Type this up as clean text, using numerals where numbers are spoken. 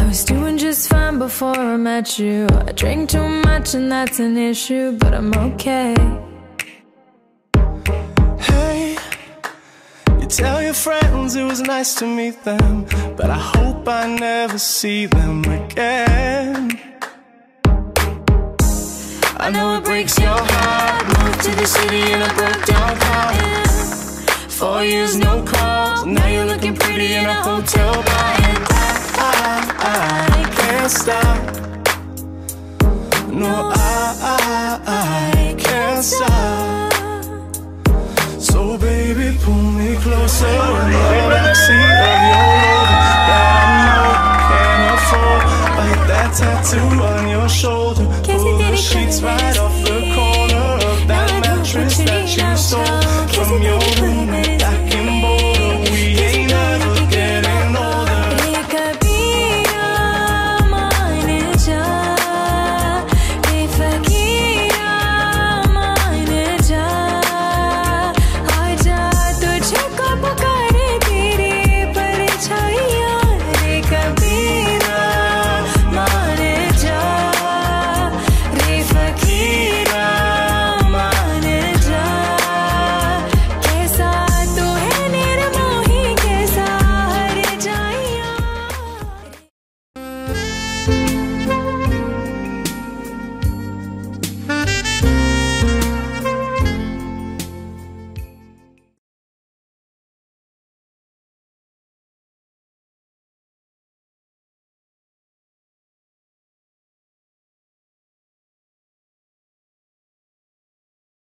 was doing just fine before I met you. I drink too much and that's an issue, but I'm okay. Hey, you tell your friends it was nice to meet them, but I hope I never see them again. I know it breaks your heart. Moved to the city in a broke down car. 4 years, no calls. Now you're looking pretty in a hotel bar. And I can't stop. No, I can't stop. So baby, pull me closer in the backseat.